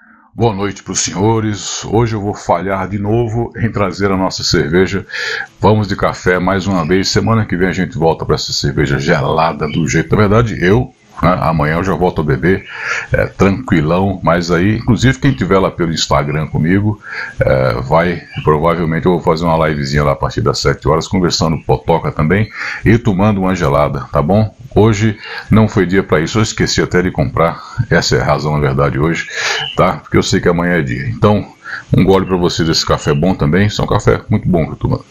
Boa noite para os senhores. Hoje eu vou falhar de novo em trazer a nossa cerveja. Vamos de café mais uma vez. Semana que vem a gente volta para essa cerveja gelada do jeito. Na verdade, amanhã eu já volto a beber, tranquilão. Mas aí, inclusive quem estiver lá pelo Instagram comigo, provavelmente eu vou fazer uma livezinha lá a partir das 7 horas, conversando potoca também e tomando uma gelada, tá bom? Hoje não foi dia para isso, eu esqueci até de comprar, essa é a razão na verdade hoje, tá? Porque eu sei que amanhã é dia. Então, um gole para vocês desse café bom também, isso é um café muito bom que eu tô tomando.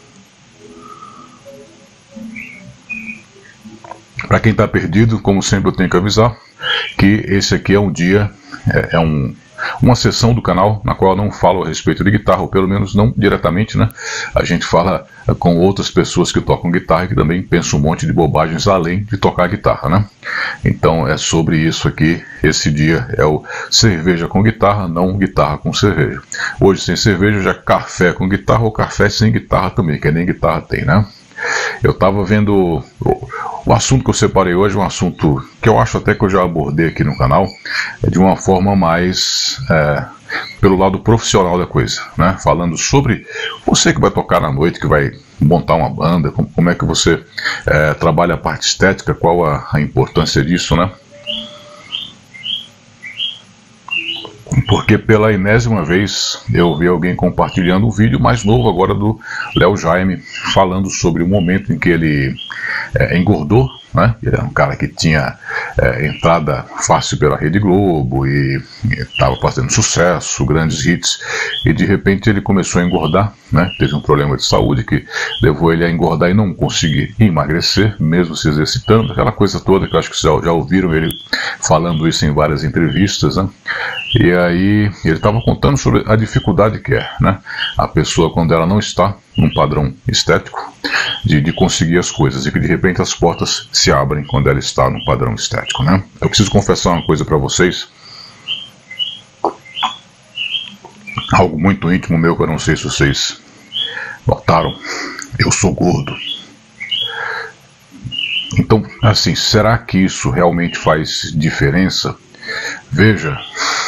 Para quem está perdido, como sempre eu tenho que avisar que esse aqui é um dia, uma sessão do canal na qual eu não falo a respeito de guitarra, ou pelo menos não diretamente, né? A gente fala com outras pessoas que tocam guitarra e que também pensam um monte de bobagens além de tocar guitarra, né? Então é sobre isso aqui, esse dia é o cerveja com guitarra, não guitarra com cerveja. Hoje sem cerveja já café com guitarra ou café sem guitarra também, que nem guitarra tem, né? Eu estava vendo, o assunto que eu separei hoje é um assunto que eu acho até que eu já abordei aqui no canal, de uma forma mais pelo lado profissional da coisa, né? Falando sobre você que vai tocar na noite, que vai montar uma banda, como é que você trabalha a parte estética, qual a importância disso, né? Porque pela enésima vez eu vi alguém compartilhando um vídeo mais novo agora do Léo Jaime, falando sobre o momento em que ele engordou, né? Ele era um cara que tinha entrada fácil pela Rede Globo e estava fazendo sucesso, grandes hits, e de repente ele começou a engordar, né? Teve um problema de saúde que levou ele a engordar e não conseguir emagrecer, mesmo se exercitando, aquela coisa toda que eu acho que vocês já ouviram ele falando isso em várias entrevistas, né? E aí ele estava contando sobre a dificuldade que é, né? A pessoa quando ela não está num padrão estético de conseguir as coisas, e que de repente as portas se abrem quando ela está num padrão estético, né? Eu preciso confessar uma coisa para vocês, algo muito íntimo meu que eu não sei se vocês notaram. Eu sou gordo. Então, assim, será que isso realmente faz diferença? Veja,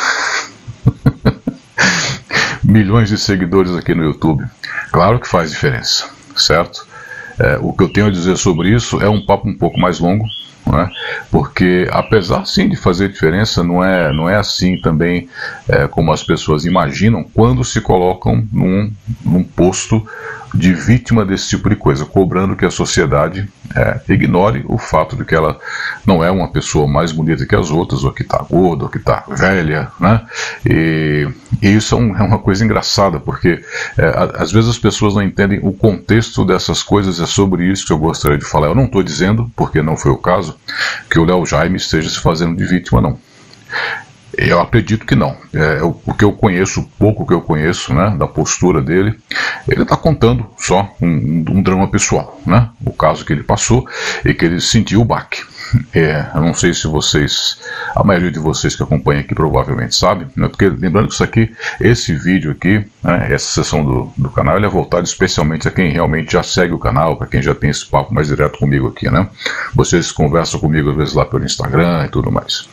milhões de seguidores aqui no YouTube. Claro que faz diferença, certo? O que eu tenho a dizer sobre isso é um papo um pouco mais longo, né? Porque apesar sim de fazer diferença, não é assim também como as pessoas imaginam quando se colocam num posto de vítima desse tipo de coisa, cobrando que a sociedade ignore o fato de que ela não é uma pessoa mais bonita que as outras, ou que está gorda, ou que está velha, né? E isso é uma coisa engraçada, porque às vezes as pessoas não entendem o contexto dessas coisas. É sobre isso que eu gostaria de falar. Eu não estou dizendo, porque não foi o caso, que o Léo Jaime esteja se fazendo de vítima, não. Eu acredito que não. O que eu conheço, o pouco que eu conheço, né, da postura dele, ele está contando só um drama pessoal, né? O caso que ele passou e que ele sentiu o baque. Eu não sei se vocês, a maioria de vocês que acompanham aqui provavelmente sabe, né? Porque lembrando que isso aqui, esse vídeo aqui, né, essa sessão do canal, ele é voltado especialmente a quem realmente já segue o canal, para quem já tem esse papo mais direto comigo aqui, né? Vocês conversam comigo às vezes lá pelo Instagram e tudo mais.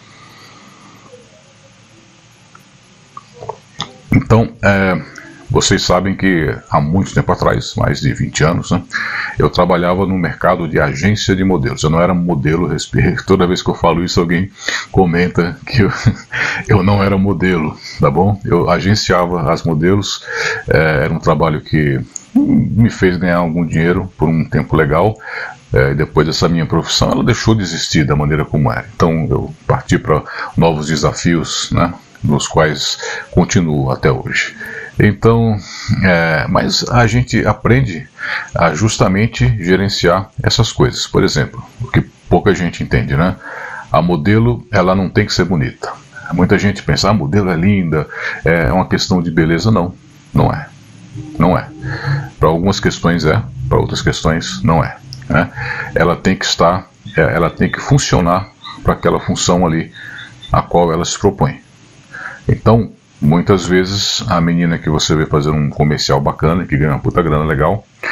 Então, vocês sabem que há muito tempo atrás, mais de 20 anos, né, eu trabalhava no mercado de agência de modelos. Eu não era modelo, toda vez que eu falo isso alguém comenta que eu não era modelo, tá bom? Eu agenciava as modelos, era um trabalho que me fez ganhar algum dinheiro por um tempo legal. Depois dessa minha profissão, ela deixou de existir da maneira como era. Então eu parti para novos desafios, né, nos quais continuo até hoje. Então, mas a gente aprende a justamente gerenciar essas coisas. Por exemplo, o que pouca gente entende, né? A modelo, ela não tem que ser bonita. Muita gente pensa, a modelo é linda, é uma questão de beleza. Não, não é. Não é. Para algumas questões para outras questões não é, né? Ela tem que estar, ela tem que funcionar para aquela função ali a qual ela se propõe. Então, muitas vezes, a menina que você vê fazer um comercial bacana, que ganha uma puta grana legal,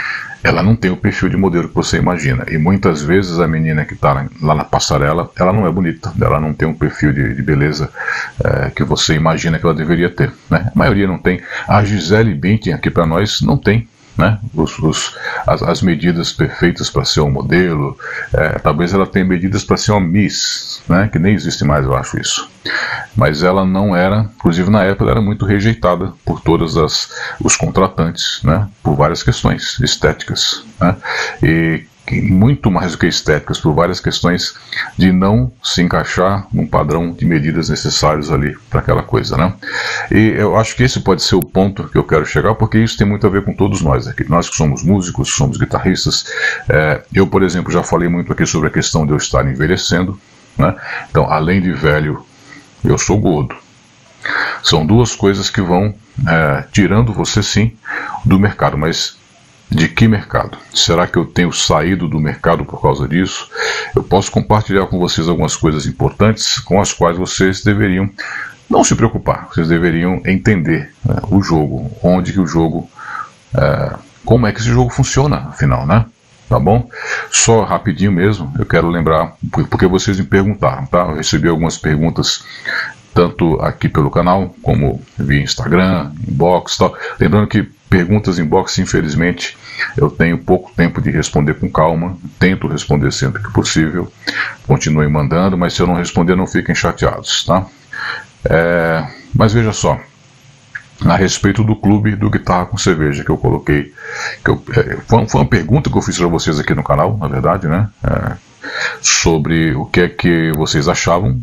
ela não tem o perfil de modelo que você imagina. E muitas vezes a menina que está lá na passarela, ela não é bonita, ela não tem um perfil de beleza que você imagina que ela deveria ter, né? A maioria não tem. A Gisele Bündchen aqui para nós não tem, né? As medidas perfeitas para ser um modelo. Talvez ela tenha medidas para ser uma Miss, né? Que nem existe mais, eu acho isso. Mas ela não era, inclusive na época ela era muito rejeitada por todos os contratantes, né? Por várias questões estéticas, né? E muito mais do que estéticas, por várias questões de não se encaixar num padrão de medidas necessários ali para aquela coisa, né? E eu acho que esse pode ser o ponto que eu quero chegar, porque isso tem muito a ver com todos nós aqui. Nós que somos músicos, somos guitarristas. Eu, por exemplo, já falei muito aqui sobre a questão de eu estar envelhecendo, né? Então, além de velho, eu sou gordo. São duas coisas que vão tirando você, sim, do mercado, mas de que mercado? Será que eu tenho saído do mercado por causa disso? Eu posso compartilhar com vocês algumas coisas importantes com as quais vocês deveriam não se preocupar, vocês deveriam entender, né, o jogo, onde que o jogo, como é que esse jogo funciona, afinal, né? Tá bom? Só rapidinho mesmo, eu quero lembrar, porque vocês me perguntaram, tá? Eu recebi algumas perguntas, tanto aqui pelo canal, como via Instagram, inbox e tal. Lembrando que perguntas inbox, infelizmente, eu tenho pouco tempo de responder com calma. Tento responder sempre que possível. Continuem mandando, mas se eu não responder, não fiquem chateados, tá? Mas veja só, a respeito do clube do Guitarra com Cerveja que eu coloquei, foi uma pergunta que eu fiz para vocês aqui no canal, na verdade, né? Sobre o que é que vocês achavam.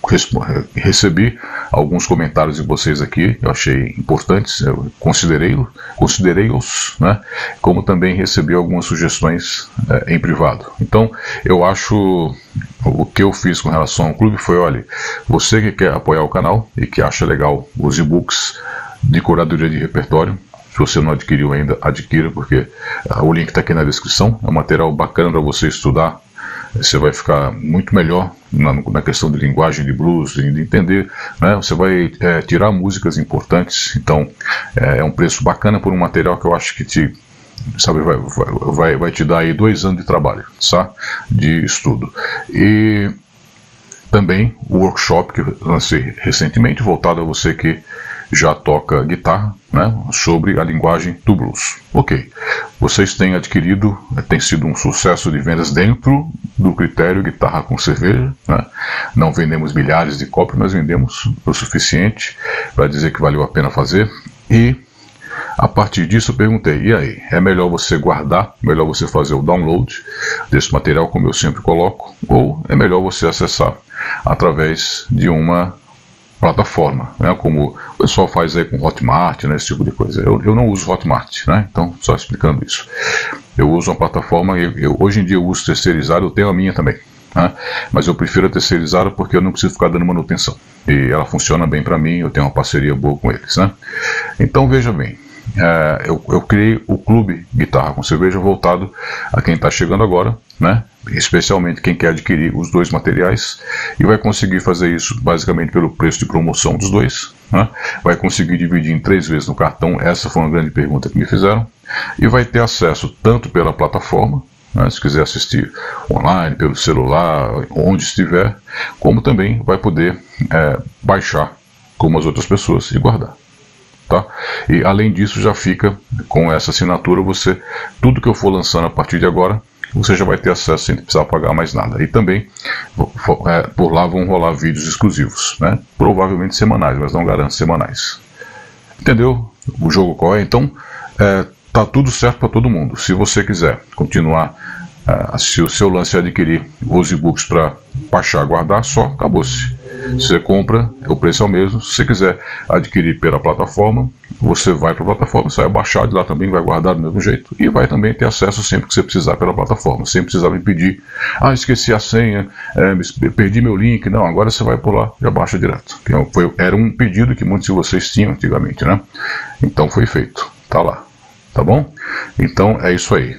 Recebi alguns comentários de vocês aqui, eu achei importantes, eu considerei-os, né? Como também recebi algumas sugestões em privado. Então, eu acho, o que eu fiz com relação ao clube foi, olha, você que quer apoiar o canal e que acha legal os e-books de curadoria de repertório, se você não adquiriu ainda, adquira, porque o link está aqui na descrição, é um material bacana para você estudar. Você vai ficar muito melhor na questão de linguagem de blues, de entender, né? Você vai tirar músicas importantes. Então, é um preço bacana por um material que eu acho que vai te dar aí 2 anos de trabalho, tá? De estudo. E também o workshop que eu lancei recentemente, voltado a você que já toca guitarra, né, sobre a linguagem do blues. Ok, vocês têm adquirido, tem sido um sucesso de vendas dentro do critério Guitarra com Cerveja, né? Não vendemos milhares de cópias, mas vendemos o suficiente para dizer que valeu a pena fazer. E a partir disso eu perguntei, e aí, é melhor você guardar, melhor você fazer o download desse material, como eu sempre coloco, ou é melhor você acessar através de uma plataforma, né, como o pessoal faz aí com Hotmart, né, esse tipo de coisa. Eu não uso Hotmart, né, então só explicando isso. Eu uso uma plataforma, hoje em dia eu uso terceirizado, eu tenho a minha também, né, mas eu prefiro a terceirizada porque eu não preciso ficar dando manutenção. E ela funciona bem para mim, eu tenho uma parceria boa com eles, né. Então veja bem, eu criei o Clube Guitarra com Cerveja voltado a quem está chegando agora, né? Especialmente quem quer adquirir os 2 materiais, e vai conseguir fazer isso basicamente pelo preço de promoção dos 2, né? Vai conseguir dividir em 3 vezes no cartão, essa foi uma grande pergunta que me fizeram, e vai ter acesso tanto pela plataforma, né, se quiser assistir online, pelo celular, onde estiver, como também vai poder baixar como as outras pessoas e guardar. Tá? E além disso já fica com essa assinatura, tudo que eu for lançando a partir de agora, você já vai ter acesso sem precisar pagar mais nada. E também por lá vão rolar vídeos exclusivos, né? Provavelmente semanais, mas não garanto semanais. Entendeu o jogo qual é? Então tá tudo certo para todo mundo. Se você quiser continuar, se o seu lance é adquirir os e-books para baixar e guardar, só acabou-se. Você compra, o preço é o mesmo. Se você quiser adquirir pela plataforma, você vai para a plataforma, você vai baixar de lá também, vai guardar do mesmo jeito e vai também ter acesso sempre que você precisar pela plataforma, sem precisar me pedir, esqueci a senha, perdi meu link. Não, agora você vai por lá, já baixa direto. Era um pedido que muitos de vocês tinham antigamente, né? Então foi feito, tá lá, tá bom? Então é isso aí.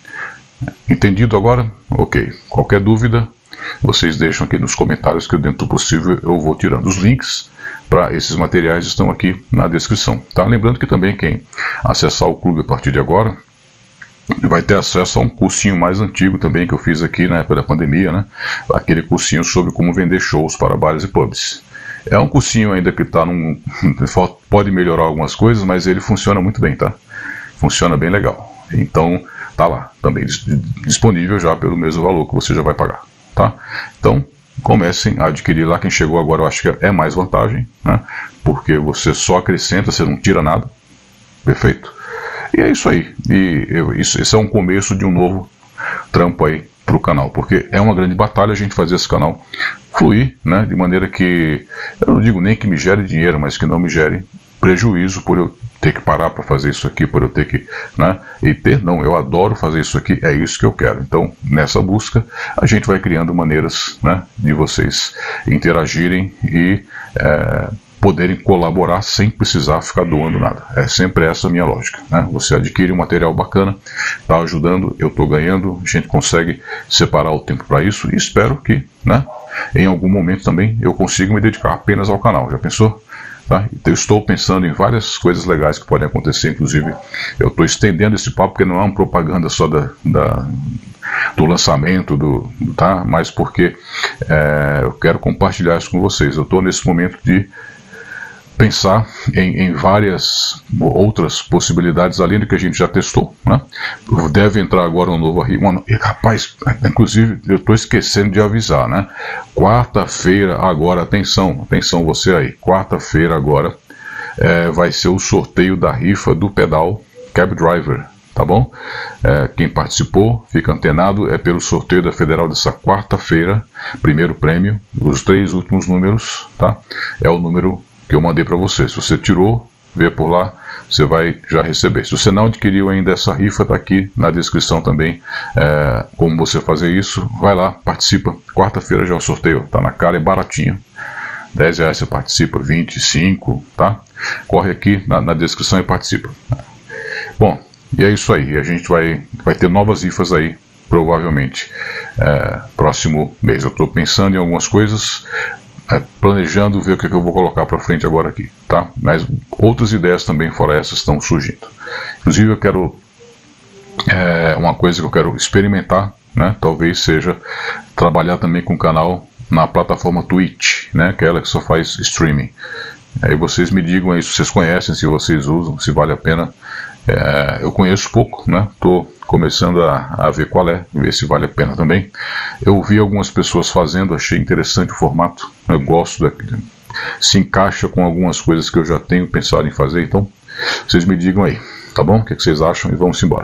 Entendido agora? Ok. Qualquer dúvida, vocês deixam aqui nos comentários que dentro do possível eu vou tirando os links para esses materiais, estão aqui na descrição, tá? Lembrando que também quem acessar o clube a partir de agora, vai ter acesso a um cursinho mais antigo também que eu fiz aqui na época da pandemia, né? Aquele cursinho sobre como vender shows para bares e pubs. É um cursinho ainda que tá pode melhorar algumas coisas, mas ele funciona muito bem, tá? Funciona bem legal. Então, tá lá, também disponível já pelo mesmo valor que você já vai pagar, tá? Então, comecem a adquirir lá. Quem chegou agora, eu acho que é mais vantagem, né? Porque você só acrescenta, você não tira nada. Perfeito? E é isso aí. Esse é um começo de um novo trampo aí pro canal, porque é uma grande batalha a gente fazer esse canal fluir, né? De maneira que, eu não digo nem que me gere dinheiro, mas que não me gere prejuízo por eu ter que parar para fazer isso aqui, por eu ter que, né? Eu adoro fazer isso aqui, é isso que eu quero. Então, nessa busca, a gente vai criando maneiras, né, de vocês interagirem e poderem colaborar sem precisar ficar doando nada. É sempre essa a minha lógica, né? Você adquire um material bacana, está ajudando, eu estou ganhando, a gente consegue separar o tempo para isso e espero que, né, em algum momento também eu consiga me dedicar apenas ao canal. Já pensou? Tá? Então, eu estou pensando em várias coisas legais que podem acontecer, inclusive eu estou estendendo esse papo porque não é uma propaganda só do lançamento, tá? Mas porque eu quero compartilhar isso com vocês. Eu estou nesse momento de pensar em várias outras possibilidades além do que a gente já testou, né? Deve entrar agora um novo arrimo. Rapaz, inclusive eu estou esquecendo de avisar, né? Quarta-feira agora, atenção você aí, quarta-feira agora vai ser o sorteio da rifa do pedal Cab Driver, tá bom? Quem participou, fica antenado, é pelo sorteio da Federal dessa quarta-feira, primeiro prêmio, os 3 últimos números, tá? É o número que eu mandei para você. Se você tirou, vê por lá, você vai já receber. Se você não adquiriu ainda essa rifa, tá aqui na descrição também como você fazer isso. Vai lá, participa. Quarta-feira já é o sorteio, tá na cara, é baratinho. R$10 você participa, 25, tá? Corre aqui na descrição e participa. Bom, e é isso aí. A gente vai ter novas rifas aí, provavelmente, próximo mês. Eu estou pensando em algumas coisas, planejando ver o que eu vou colocar para frente agora aqui, tá? Mas outras ideias também fora essas estão surgindo. Inclusive eu quero uma coisa que eu quero experimentar, né? Talvez seja trabalhar também com o canal na plataforma Twitch, né? Que é ela que só faz streaming. Aí vocês me digam aí se vocês conhecem, se vocês usam, se vale a pena. Eu conheço pouco, né? Estou começando a ver qual ver se vale a pena também. Eu vi algumas pessoas fazendo, achei interessante o formato. Eu gosto se encaixa com algumas coisas que eu já tenho pensado em fazer. Então, vocês me digam aí, tá bom? O que vocês acham? E vamos embora.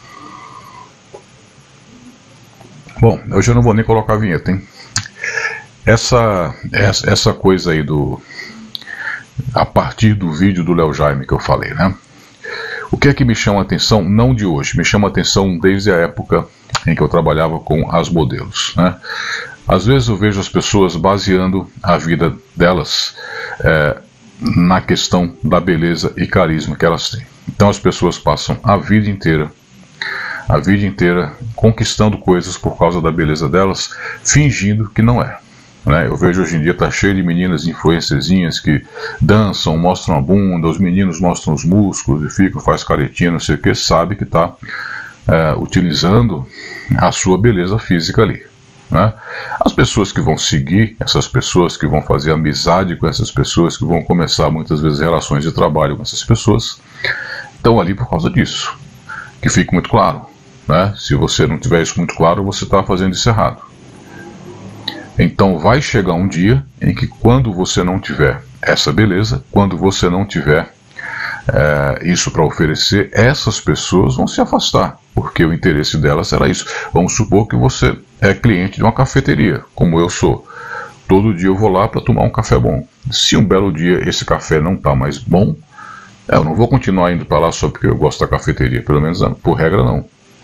Bom, hoje eu não vou nem colocar a vinheta, hein? Essa coisa aí a partir do vídeo do Léo Jaime que eu falei, né? O que é que me chama a atenção, não de hoje, me chama a atenção desde a época em que eu trabalhava com as modelos, né? Às vezes eu vejo as pessoas baseando a vida delas na questão da beleza e carisma que elas têm. Então as pessoas passam a vida inteira conquistando coisas por causa da beleza delas, fingindo que não é. Eu vejo hoje em dia tá cheio de meninas influencerzinhas que dançam, mostram a bunda, os meninos mostram os músculos e faz caretinha, não sei o que, sabe que está utilizando a sua beleza física ali, né? As pessoas que vão seguir essas pessoas, que vão fazer amizade com essas pessoas, que vão começar muitas vezes relações de trabalho com essas pessoas, estão ali por causa disso. Que fique muito claro, né? Se você não tiver isso muito claro, você está fazendo isso errado. Então vai chegar um dia em que quando você não tiver essa beleza, quando você não tiver isso para oferecer, essas pessoas vão se afastar, porque o interesse delas era isso. Vamos supor que você é cliente de uma cafeteria, como eu sou. Todo dia eu vou lá para tomar um café bom. Se um belo dia esse café não está mais bom, eu não vou continuar indo para lá só porque eu gosto da cafeteria, pelo menos por regra não.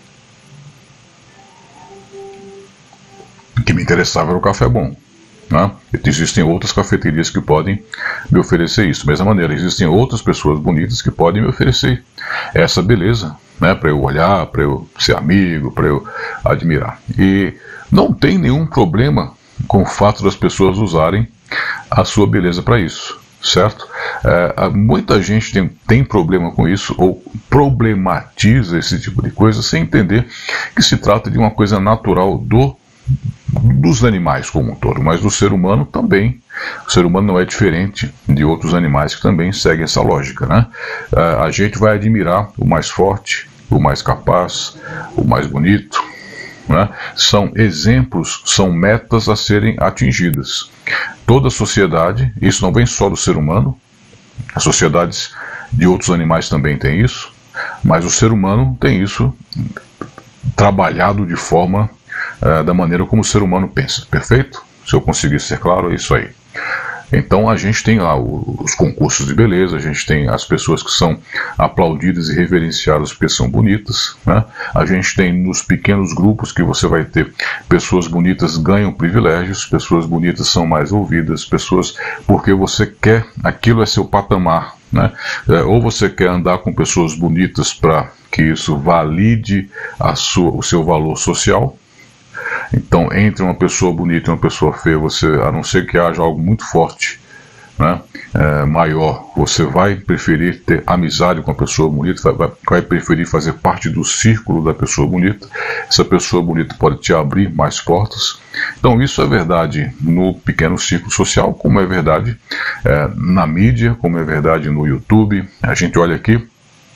O que me interessava era o café bom, né? Existem outras cafeterias que podem me oferecer isso. Da mesma maneira, existem outras pessoas bonitas que podem me oferecer essa beleza, né? Para eu olhar, para eu ser amigo, para eu admirar. E não tem nenhum problema com o fato das pessoas usarem a sua beleza para isso, certo? Muita gente tem problema com isso, ou problematiza esse tipo de coisa, sem entender que se trata de uma coisa natural dos animais como um todo, mas do ser humano também. O ser humano não é diferente de outros animais que também seguem essa lógica, né? A gente vai admirar o mais forte, o mais capaz, o mais bonito, né? São exemplos, são metas a serem atingidas. Toda a sociedade, isso não vem só do ser humano, as sociedades de outros animais também têm isso, mas o ser humano tem isso trabalhado de forma da maneira como o ser humano pensa. Perfeito? Se eu conseguir ser claro, é isso aí. Então a gente tem lá os concursos de beleza, a gente tem as pessoas que são aplaudidas e reverenciadas porque são bonitas, né? A gente tem nos pequenos grupos que você vai ter pessoas bonitas ganham privilégios, pessoas bonitas são mais ouvidas, pessoas porque você quer, aquilo é seu patamar, né? Ou você quer andar com pessoas bonitas para que isso valide o seu valor social. Então, entre uma pessoa bonita e uma pessoa feia, você, a não ser que haja algo muito forte, né, maior, você vai preferir ter amizade com a pessoa bonita, vai preferir fazer parte do círculo da pessoa bonita. Essa pessoa bonita pode te abrir mais portas. Então, isso é verdade no pequeno círculo social, como é verdade na mídia, como é verdade no YouTube. A gente olha aqui,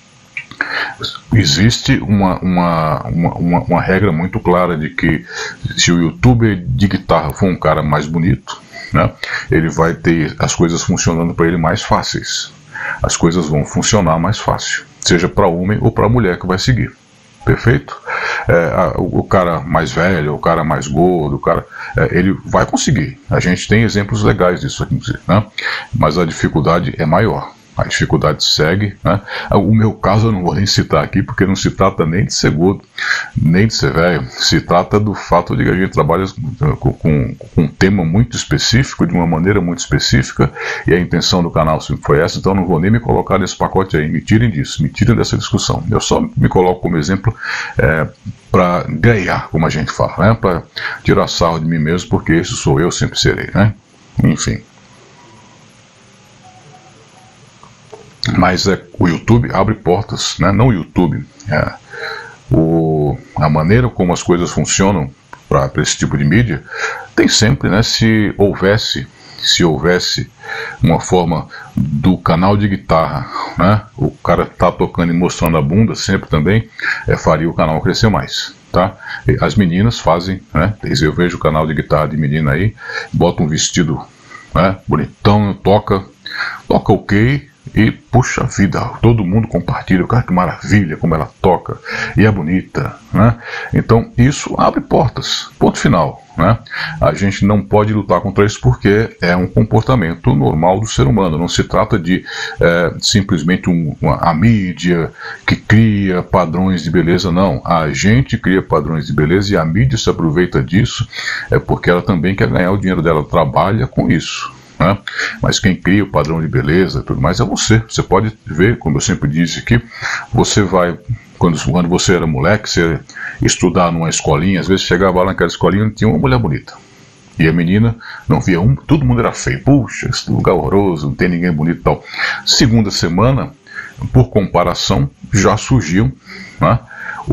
existe uma regra muito clara de que se o youtuber de guitarra for um cara mais bonito, né, ele vai ter as coisas funcionando para ele mais fáceis. As coisas vão funcionar mais fácil, seja para homem ou para mulher que vai seguir. Perfeito? O cara mais velho, o cara mais gordo, ele vai conseguir. A gente tem exemplos legais disso aqui, né? Mas a dificuldade é maior. A dificuldade segue, né? O meu caso eu não vou nem citar aqui, porque não se trata nem de ser gordo, nem de ser velho. Se trata do fato de que a gente trabalha com um tema muito específico, de uma maneira muito específica, e a intenção do canal sempre foi essa, então eu não vou nem me colocar nesse pacote aí. Me tirem disso, me tirem dessa discussão. Eu só me coloco como exemplo para ganhar, como a gente fala, né? Para tirar sarro de mim mesmo, porque esse sou eu, sempre serei, né? Enfim. Mas o YouTube abre portas, né? Não o YouTube. A maneira como as coisas funcionam para esse tipo de mídia, tem sempre, né? Se houvesse uma forma do canal de guitarra, né? O cara tá tocando e mostrando a bunda sempre também, faria o canal crescer mais. Tá? As meninas fazem, né? Eu vejo o canal de guitarra de menina aí, bota um vestido, né, bonitão, toca ok. E puxa vida, todo mundo compartilha, cara, que maravilha como ela toca, e é bonita, né? Então isso abre portas, ponto final, né? A gente não pode lutar contra isso porque é um comportamento normal do ser humano. Não se trata de simplesmente a mídia que cria padrões de beleza, não. A gente cria padrões de beleza e a mídia se aproveita disso, porque ela também quer ganhar o dinheiro dela, trabalha com isso. Né? Mas quem cria o padrão de beleza e tudo mais é você. Você pode ver, como eu sempre disse aqui, você vai, quando você era moleque, você estudar numa escolinha, às vezes chegava lá naquela escolinha e tinha uma mulher bonita. E a menina não via todo mundo era feio. Puxa, esse lugar horroroso, não tem ninguém bonito e tal. Segunda semana, por comparação, já surgiam, né,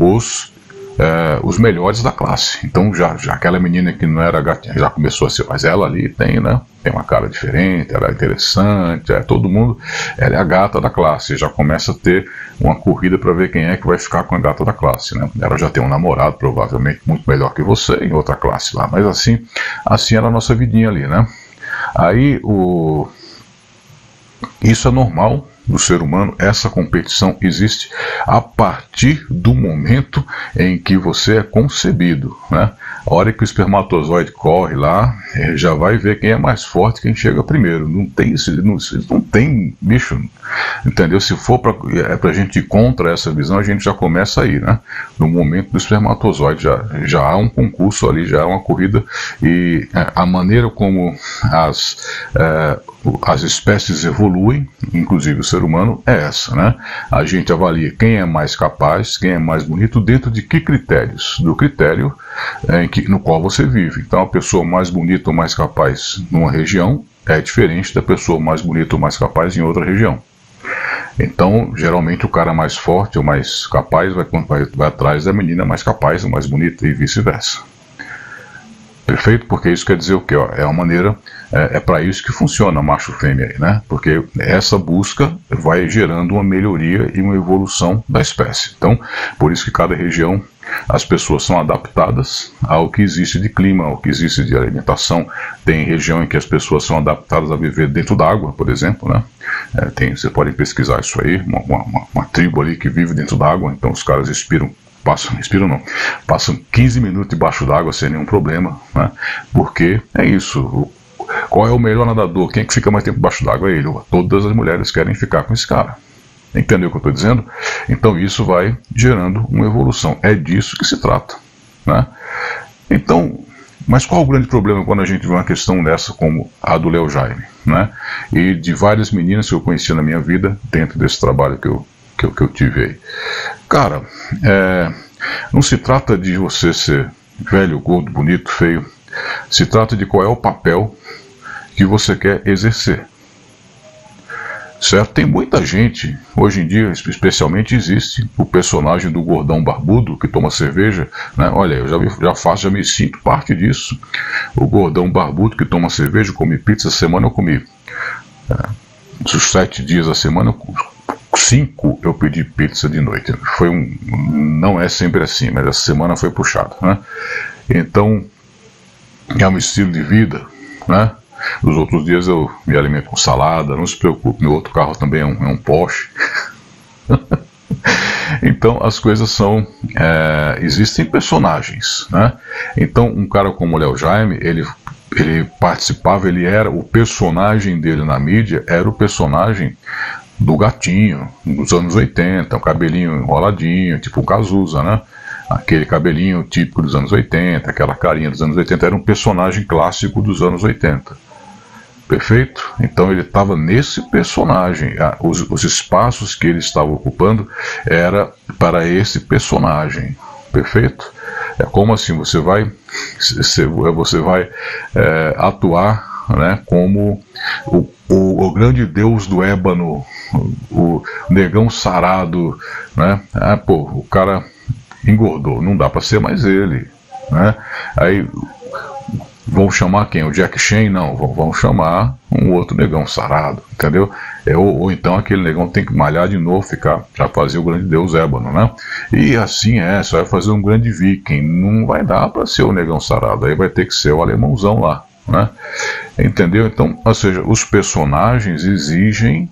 os melhores da classe. Então já aquela menina que não era gatinha já começou a ser, mas ela ali tem, né? Tem uma cara diferente, ela é interessante, todo mundo, ela é a gata da classe. Já começa a ter uma corrida para ver quem é que vai ficar com a gata da classe, né? Ela já tem um namorado, provavelmente muito melhor que você, em outra classe lá, mas assim era a nossa vidinha ali, né? Aí isso é normal do ser humano, essa competição existe a partir do momento em que você é concebido, né? A hora que o espermatozoide corre lá, já vai ver quem é mais forte, quem chega primeiro. Não tem isso, não tem bicho, entendeu? Se for pra gente ir contra essa visão, a gente já começa aí, né? No momento do espermatozoide, já há um concurso ali, já há uma corrida, e a maneira como as espécies evoluem, inclusive o ser humano, é essa, né? A gente avalia quem é mais capaz, quem é mais bonito, dentro de que critérios? Do critério no qual você vive. Então, a pessoa mais bonita ou mais capaz numa região é diferente da pessoa mais bonita ou mais capaz em outra região. Então, geralmente o cara mais forte ou mais capaz vai atrás da menina mais capaz ou mais bonita e vice-versa. Perfeito? Porque isso quer dizer o quê? Ó, é uma maneira, é para isso que funciona macho-fêmea, né? Porque essa busca vai gerando uma melhoria e uma evolução da espécie. Então, por isso que cada região, as pessoas são adaptadas ao que existe de clima, ao que existe de alimentação. Tem região em que as pessoas são adaptadas a viver dentro d'água, por exemplo, né? Você pode pesquisar isso aí, uma tribo ali que vive dentro d'água, então os caras passam 15 minutos debaixo d'água sem nenhum problema, né? Porque é isso, qual é o melhor nadador? Quem é que fica mais tempo debaixo d'água? É ele. Todas as mulheres querem ficar com esse cara. Entendeu o que eu estou dizendo? Então isso vai gerando uma evolução, é disso que se trata, né? Então, mas qual o grande problema quando a gente vê uma questão dessa como a do Léo Jaime, né? E de várias meninas que eu conheci na minha vida, dentro desse trabalho que eu tive aí. Cara, não se trata de você ser velho, gordo, bonito, feio. Se trata de qual é o papel que você quer exercer. Certo? Tem muita gente, hoje em dia, especialmente existe o personagem do gordão barbudo que toma cerveja, né? Olha, eu já me sinto parte disso. O gordão barbudo que toma cerveja, come pizza. Semana eu comi, dos 7 dias da semana, 5 eu pedi pizza de noite. Não é sempre assim, mas essa semana foi puxada, né? Então, é um estilo de vida, né? Nos outros dias eu me alimento com salada, não se preocupe, meu outro carro também é um Porsche. Então as coisas são, existem personagens, né? Então um cara como o Léo Jaime, ele participava, ele era o personagem dele na mídia, era o personagem do gatinho, dos anos 80, um cabelinho enroladinho, tipo um Cazuza, né? Aquele cabelinho típico dos anos 80, aquela carinha dos anos 80, era um personagem clássico dos anos 80. Perfeito? Então ele estava nesse personagem, os espaços que ele estava ocupando era para esse personagem. Perfeito? É como assim, você vai atuar, né, como o grande deus do ébano, o negão sarado, né? O cara engordou, não dá para ser mais ele, né? Aí vão chamar quem? O Jack Chan? Não, vão chamar um outro negão sarado, entendeu? Ou então aquele negão tem que malhar de novo, já fazer o grande deus ébano, né? E assim só vai fazer um grande viking, não vai dar para ser o negão sarado, aí vai ter que ser o alemãozão lá, né? Entendeu? Então, ou seja, os personagens exigem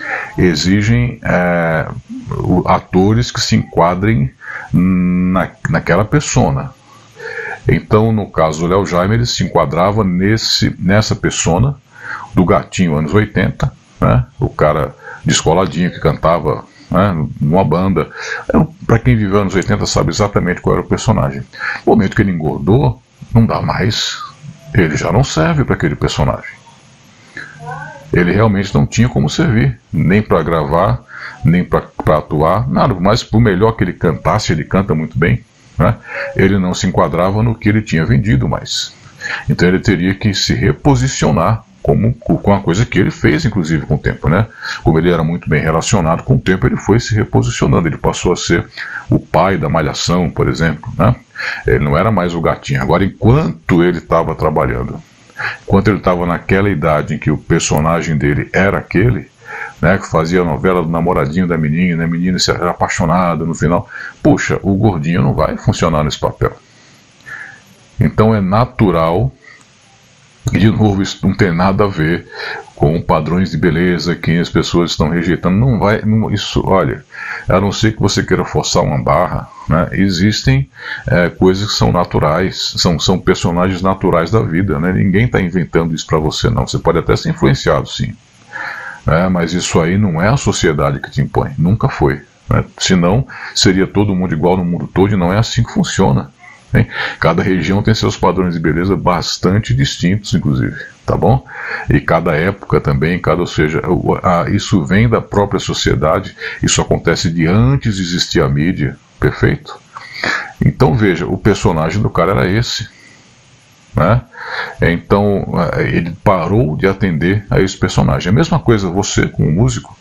atores que se enquadrem naquela persona. Então, no caso do Léo Jaime, ele se enquadrava nessa persona do gatinho anos 80, né? O cara descoladinho que cantava, né, numa banda. Para quem viveu anos 80 sabe exatamente qual era o personagem. No momento que ele engordou, não dá mais. Ele já não serve para aquele personagem. Ele realmente não tinha como servir, nem para gravar, nem para atuar, nada. Mas por melhor que ele cantasse, ele canta muito bem, né? Ele não se enquadrava no que ele tinha vendido mais. Então ele teria que se reposicionar com a coisa que ele fez, inclusive, com o tempo, né? Como ele era muito bem relacionado com o tempo, ele foi se reposicionando. Ele passou a ser o pai da Malhação, por exemplo, né? Ele não era mais o gatinho. Agora, enquanto ele estava trabalhando, enquanto ele estava naquela idade em que o personagem dele era aquele, né, que fazia a novela do namoradinho da menina, a menina se era apaixonada no final, puxa, o gordinho não vai funcionar nesse papel. Então é natural, e de novo isso não tem nada a ver com padrões de beleza que as pessoas estão rejeitando, isso, olha, a não ser que você queira forçar uma barra, né, existem coisas que são naturais, são personagens naturais da vida, né, ninguém está inventando isso para você não, você pode até ser influenciado sim, mas isso aí não é a sociedade que te impõe, nunca foi, né? Senão seria todo mundo igual no mundo todo e não é assim que funciona. Hein? Cada região tem seus padrões de beleza bastante distintos, inclusive, tá bom? E cada época também, ou seja, isso vem da própria sociedade, isso acontece de antes de existir a mídia, perfeito? Então veja, o personagem do cara era esse. né? Então ele parou de atender a esse personagem. A mesma coisa você como músico,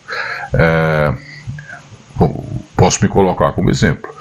posso me colocar como exemplo.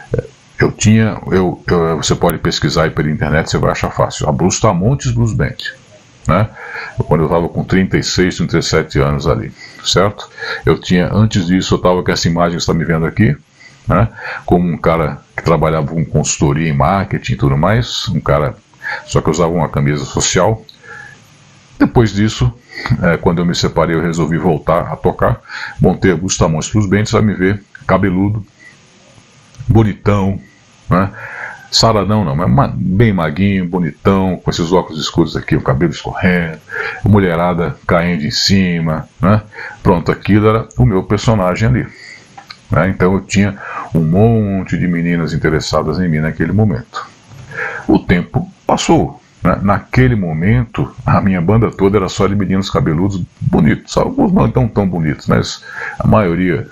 Você pode pesquisar aí pela internet, você vai achar fácil. A Brustammontes Blues Band, né? Quando eu estava com 36, 37 anos ali, certo? Antes disso, eu estava com essa imagem que você está me vendo aqui, né? Como um cara que trabalhava com consultoria em marketing e tudo mais, só que eu usava uma camisa social. Depois disso, quando eu me separei, eu resolvi voltar a tocar, montei a Brustammontes Blues Band, você vai me ver cabeludo, bonitão, né? Saradão não, mas bem maguinho, bonitão, com esses óculos escuros aqui, o cabelo escorrendo, a mulherada caindo em cima, né? Pronto, aquilo era o meu personagem ali, né? Então eu tinha um monte de meninas interessadas em mim naquele momento. O tempo passou, né? Naquele momento a minha banda toda era só de meninos cabeludos bonitos, alguns não tão bonitos, mas a maioria...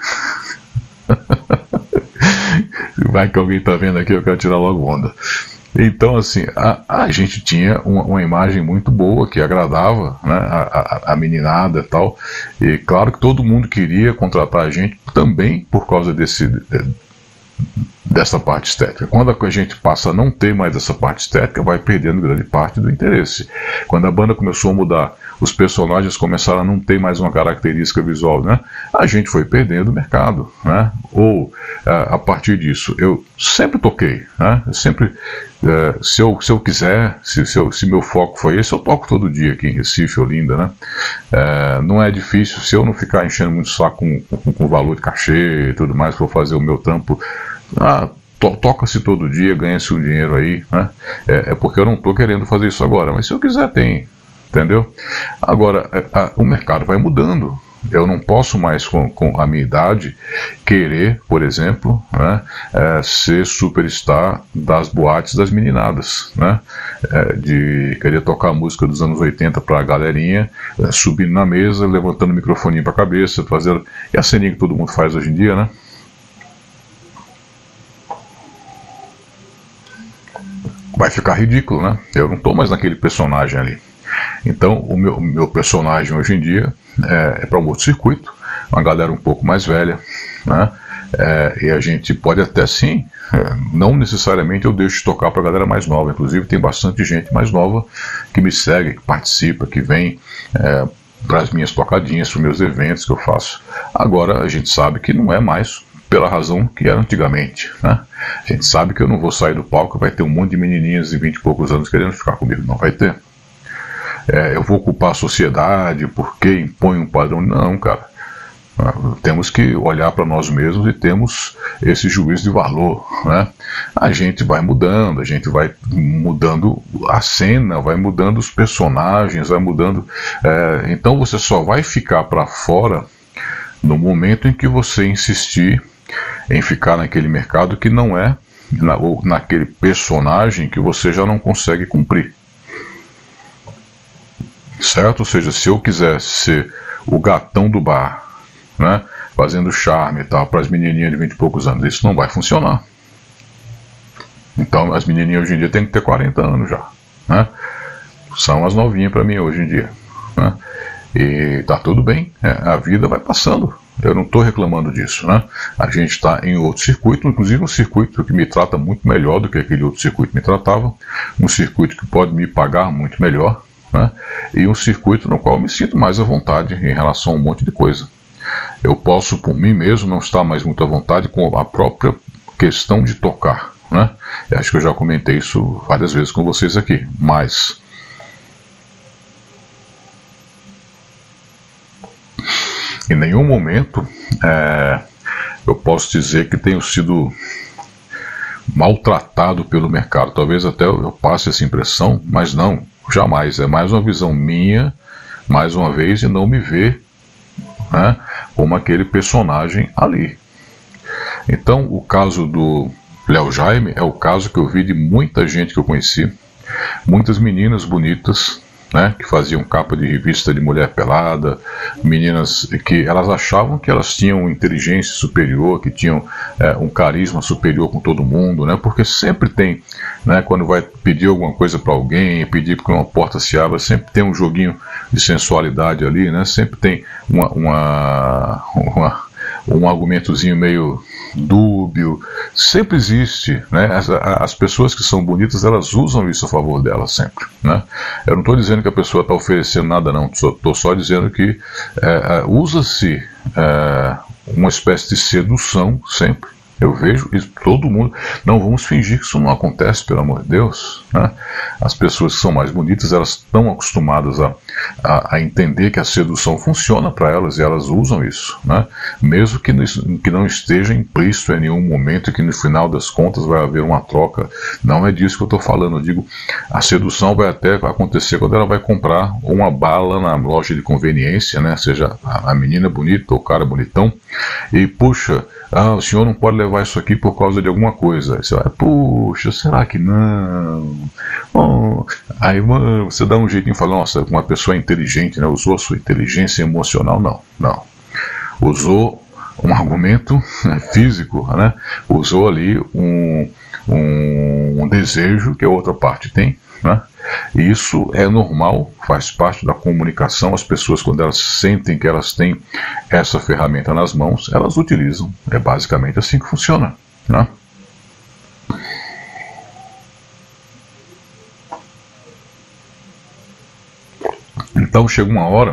Vai que alguém está vendo aqui, eu quero tirar logo onda. Então, assim, a gente tinha uma imagem muito boa, que agradava, né, a meninada e tal. E claro que todo mundo queria contratar a gente também por causa dessa parte estética. Quando a gente passa a não ter mais essa parte estética, vai perdendo grande parte do interesse. Quando a banda começou a mudar, os personagens começaram a não ter mais uma característica visual, né? A gente foi perdendo o mercado, né? Ou a partir disso, eu sempre toquei, né? Eu sempre, se eu quiser, se meu foco foi esse, eu toco todo dia aqui em Recife, Olinda, né? Não é difícil, se eu não ficar enchendo muito saco com valor de cachê e tudo mais para fazer o meu trampo. Toca-se todo dia, ganha-se um dinheiro aí, né? É porque eu não estou querendo fazer isso agora, mas se eu quiser tem, entendeu? Agora, o mercado vai mudando. Eu não posso mais, com a minha idade, querer, por exemplo, né, ser superstar das boates das meninadas, né? De querer tocar a música dos anos 80 para a galerinha, subindo na mesa, levantando o microfoninho para a cabeça, fazendo... E a ceninha que todo mundo faz hoje em dia, né? Vai ficar ridículo, né? Eu não estou mais naquele personagem ali. Então, o meu personagem hoje em dia é para um outro circuito, uma galera um pouco mais velha, né? E a gente pode até sim, não necessariamente eu deixo de tocar para a galera mais nova. Inclusive, tem bastante gente mais nova que me segue, que participa, que vem para as minhas tocadinhas, para os meus eventos que eu faço. Agora, a gente sabe que não é mais pela razão que era antigamente, né? A gente sabe que eu não vou sair do palco, vai ter um monte de menininhas de 20 e poucos anos querendo ficar comigo, não vai ter. Eu vou culpar a sociedade porque impõe um padrão. Não, cara. Temos que olhar para nós mesmos e temos esse juízo de valor, né? A gente vai mudando, a gente vai mudando a cena, vai mudando os personagens, vai mudando. Então você só vai ficar para fora no momento em que você insistir em ficar naquele mercado que não é, ou naquele personagem que você já não consegue cumprir. Certo? Ou seja, se eu quisesse ser o gatão do bar, né, fazendo charme e tal, para as menininhas de 20 e poucos anos, isso não vai funcionar. Então, as menininhas hoje em dia têm que ter 40 anos já, né? São as novinhas para mim hoje em dia, né? E tá tudo bem, a vida vai passando. Eu não estou reclamando disso, né? A gente está em outro circuito, inclusive um circuito que me trata muito melhor do que aquele outro circuito me tratava, um circuito que pode me pagar muito melhor, né? E um circuito no qual eu me sinto mais à vontade em relação a um monte de coisa. Eu posso, por mim mesmo, não estar mais muito à vontade com a própria questão de tocar, né? Eu acho que eu já comentei isso várias vezes com vocês aqui, mas em nenhum momento eu posso dizer que tenho sido maltratado pelo mercado. Talvez até eu passe essa impressão, mas não, jamais. É mais uma visão minha, mais uma vez, e não me ver, né, como aquele personagem ali. Então, o caso do Léo Jaime é o caso que eu vi de muita gente que eu conheci, muitas meninas bonitas, né, que faziam capa de revista de mulher pelada, meninas que elas achavam que elas tinham inteligência superior, que tinham um carisma superior com todo mundo, né, porque sempre tem, né, quando vai pedir alguma coisa para alguém, pedir que uma porta se abra, sempre tem um joguinho de sensualidade ali, né, sempre tem um argumentozinho meio dúbio, sempre existe, né? As pessoas que são bonitas, elas usam isso a favor delas sempre, né? Eu não estou dizendo que a pessoa está oferecendo nada, não, estou só dizendo que usa-se uma espécie de sedução sempre. Eu vejo isso, todo mundo. Não vamos fingir que isso não acontece, pelo amor de Deus, né? As pessoas que são mais bonitas, elas estão acostumadas a entender que a sedução funciona para elas e elas usam isso, né? Mesmo que não esteja implícito em nenhum momento e que no final das contas vai haver uma troca. Não é disso que eu estou falando. Eu digo, a sedução vai até acontecer quando ela vai comprar uma bala na loja de conveniência, né? Seja a menina bonita ou o cara bonitão, e puxa, o senhor não pode levar isso aqui por causa de alguma coisa. Aí você vai, puxa, será que não? Bom, aí você dá um jeitinho e fala, nossa, uma pessoa inteligente, né? Usou a sua inteligência emocional? Não. Usou um argumento físico, né? Usou ali um desejo que a outra parte tem, né? E isso é normal, faz parte da comunicação. As pessoas, quando elas sentem que elas têm essa ferramenta nas mãos, elas utilizam. É basicamente assim que funciona, né? Então chega uma hora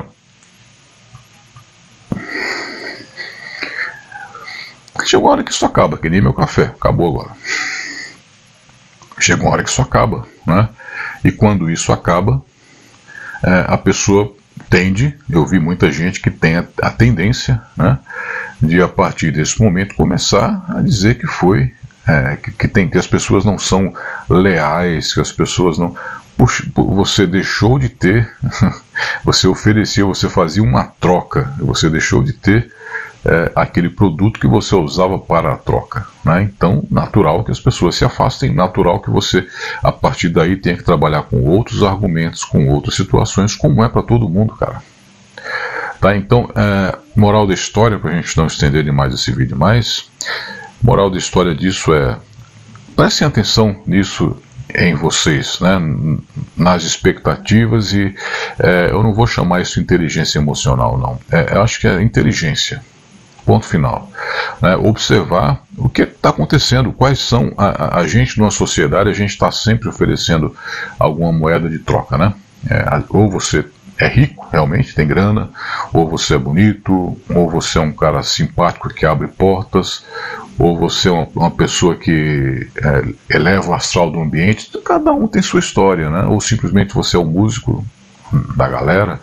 que isso acaba, que nem meu café, acabou agora. Chega uma hora que isso acaba, né? E quando isso acaba, a pessoa tende, eu vi muita gente que tem a tendência, né, de a partir desse momento começar a dizer que foi, que as pessoas não são leais, que as pessoas não... Puxa, você deixou de ter, você oferecia, você fazia uma troca, você deixou de ter aquele produto que você usava para a troca, né? Então, natural que as pessoas se afastem, natural que você, a partir daí, tenha que trabalhar com outros argumentos, com outras situações, como é para todo mundo, cara. Tá? Então, moral da história, para a gente não estender demais esse vídeo mais, moral da história disso prestem atenção nisso em vocês, né? Nas expectativas, e eu não vou chamar isso de inteligência emocional, não. Eu acho que é inteligência. Ponto final. Observar o que está acontecendo, quais são. A gente, numa sociedade, a gente está sempre oferecendo alguma moeda de troca, né? Ou você é rico, realmente, tem grana, ou você é bonito, ou você é um cara simpático que abre portas, ou você é uma pessoa que eleva o astral do ambiente. Cada um tem sua história, né? Ou simplesmente você é o músico da galera.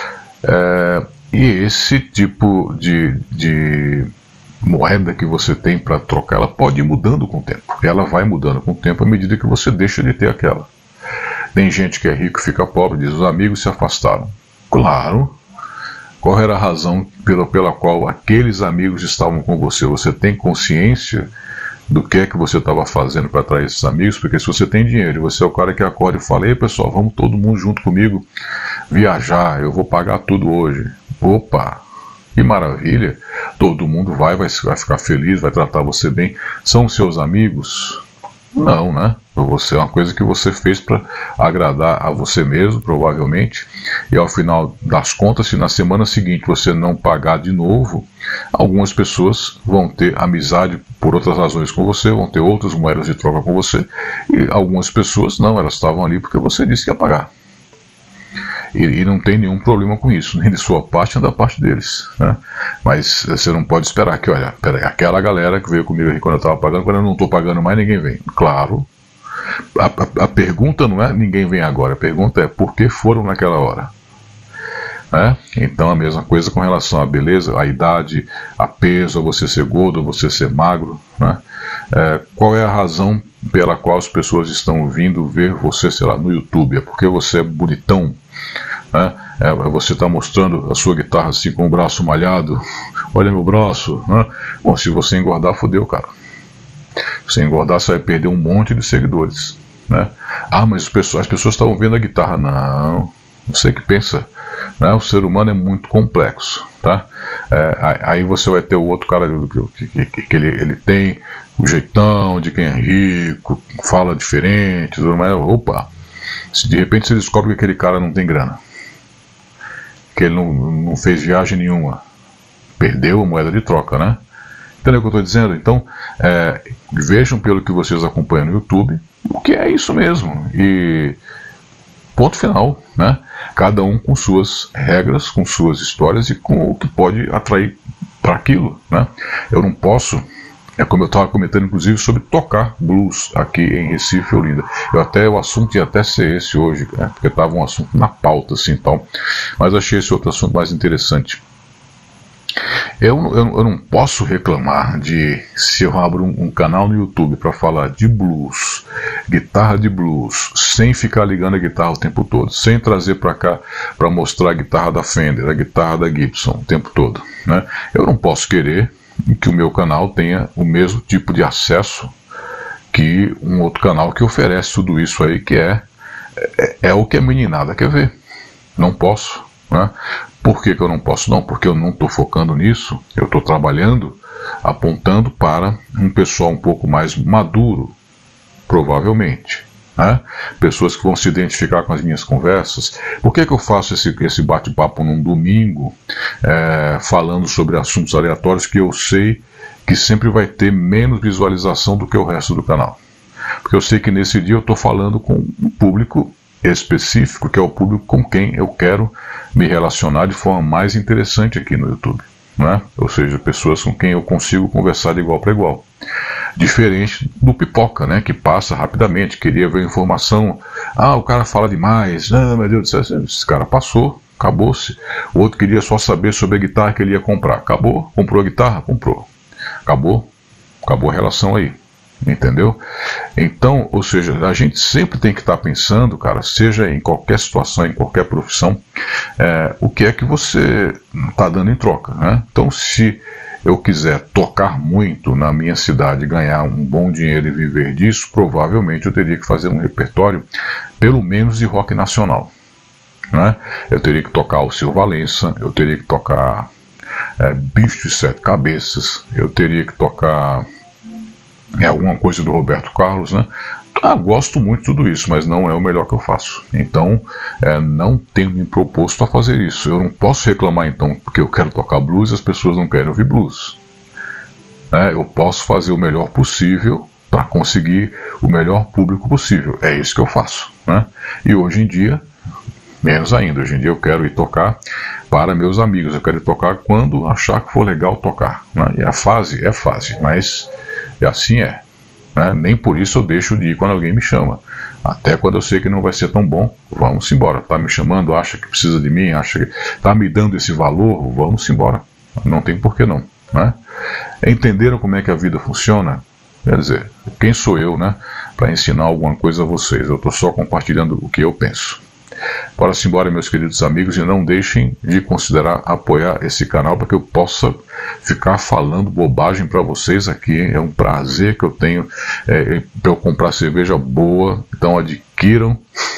E esse tipo de moeda que você tem para trocar, ela pode ir mudando com o tempo. Ela vai mudando com o tempo à medida que você deixa de ter aquela. Tem gente que é rico e fica pobre, diz, os amigos se afastaram. Claro. Qual era a razão pela qual aqueles amigos estavam com você? Você tem consciência do que é que você estava fazendo para atrair esses amigos? Porque se você tem dinheiro e você é o cara que acorda e fala, ei pessoal, vamos todo mundo junto comigo viajar, eu vou pagar tudo hoje. Opa, que maravilha, todo mundo vai ficar feliz, vai tratar você bem. São seus amigos? Não, né? Você é uma coisa que você fez para agradar a você mesmo, provavelmente, e ao final das contas, se na semana seguinte você não pagar de novo, algumas pessoas vão ter amizade por outras razões com você, vão ter outras moedas de troca com você, e algumas pessoas não, elas estavam ali porque você disse que ia pagar. E não tem nenhum problema com isso, nem de sua parte nem da parte deles, né? Mas você não pode esperar que, olha, peraí, aquela galera que veio comigo aqui quando eu estava pagando, quando eu não estou pagando mais, ninguém vem. Claro, a pergunta não é ninguém vem agora, a pergunta é por que foram naquela hora. Então a mesma coisa com relação à beleza, à idade, a peso, a você ser gordo, a você ser magro, né? Qual é a razão pela qual as pessoas estão vindo ver você, sei lá, no YouTube? É porque você é bonitão, né? Você está mostrando a sua guitarra assim com o braço malhado, olha meu braço, né? Bom, se você engordar, fodeu, cara. Se engordar, você vai perder um monte de seguidores, né? Mas as pessoas estavam vendo a guitarra. Você que pensa, né? O ser humano é muito complexo, tá? Aí você vai ter o outro cara que ele tem o jeitão de quem é rico, fala diferente, mas opa, se de repente você descobre que aquele cara não tem grana, que ele não fez viagem nenhuma, perdeu a moeda de troca, né? Entendeu o que eu estou dizendo? Então, vejam pelo que vocês acompanham no YouTube, o que é isso mesmo, e ponto final, né? Cada um com suas regras, com suas histórias e com o que pode atrair para aquilo, né? Eu não posso, como eu estava comentando inclusive sobre tocar blues aqui em Recife, Olinda. O assunto ia até ser esse hoje, né? Porque estava um assunto na pauta assim, tal, mas achei esse outro assunto mais interessante. Eu não posso reclamar de, se eu abro um canal no YouTube para falar de blues, guitarra de blues, sem ficar ligando a guitarra o tempo todo, sem trazer para cá para mostrar a guitarra da Fender, a guitarra da Gibson o tempo todo, né? Eu não posso querer que o meu canal tenha o mesmo tipo de acesso que um outro canal que oferece tudo isso aí, que é o que a meninada quer ver. Não posso, né? Por que eu não posso? Não, porque eu não estou focando nisso, eu estou trabalhando, apontando para um pessoal um pouco mais maduro, provavelmente, né? Pessoas que vão se identificar com as minhas conversas. Por que eu faço esse bate-papo num domingo, falando sobre assuntos aleatórios que eu sei que sempre vai ter menos visualização do que o resto do canal? Porque eu sei que nesse dia eu estou falando com um público específico, que é o público com quem eu quero me relacionar de forma mais interessante aqui no YouTube, né? Ou seja, pessoas com quem eu consigo conversar de igual para igual, diferente do pipoca, né? Que passa rapidamente, queria ver informação, o cara fala demais, meu Deus do céu, esse cara passou, acabou-se. O outro queria só saber sobre a guitarra que ele ia comprar, acabou, comprou a guitarra, comprou, acabou a relação aí. Entendeu? Então, ou seja, a gente sempre tem que estar pensando, cara, seja em qualquer situação, em qualquer profissão, o que é que você está dando em troca, né? Então, se eu quiser tocar muito na minha cidade, ganhar um bom dinheiro e viver disso, provavelmente eu teria que fazer um repertório, pelo menos de rock nacional, né? Eu teria que tocar o Seu Valença, eu teria que tocar Bicho de Sete Cabeças, eu teria que tocar alguma coisa do Roberto Carlos, né? Gosto muito de tudo isso, mas não é o melhor que eu faço. Então, não tenho me proposto a fazer isso. Eu não posso reclamar, então, porque eu quero tocar blues e as pessoas não querem ouvir blues. Eu posso fazer o melhor possível para conseguir o melhor público possível. É isso que eu faço, né? E hoje em dia, menos ainda. Hoje em dia eu quero ir tocar para meus amigos. Eu quero ir tocar quando achar que for legal tocar, né? E a fase é fase, mas assim é, né? Nem por isso eu deixo de ir quando alguém me chama. Até quando eu sei que não vai ser tão bom, vamos embora. Tá me chamando, acha que precisa de mim, acha que tá me dando esse valor, vamos embora. Não tem por que não, né? Entenderam como é que a vida funciona? Quer dizer, quem sou eu, né, para ensinar alguma coisa a vocês? Eu estou só compartilhando o que eu penso. Bora-se embora, meus queridos amigos, e não deixem de considerar apoiar esse canal para que eu possa ficar falando bobagem para vocês aqui. É um prazer que eu tenho para eu comprar cerveja boa. Então adquiram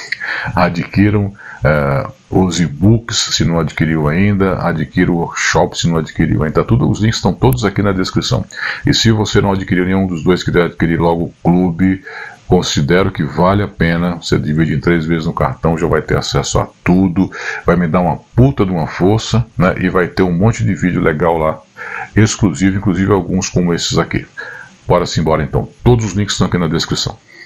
os e-books se não adquiriu ainda, adquira o workshop se não adquiriu ainda. Os links estão todos aqui na descrição. E se você não adquiriu nenhum dos dois, quiser adquirir logo o clube, considero que vale a pena. Você divide em 3 vezes no cartão, já vai ter acesso a tudo, vai me dar uma puta de uma força, né? E vai ter um monte de vídeo legal lá, exclusivo, inclusive alguns como esses aqui. Bora-se embora então, todos os links estão aqui na descrição.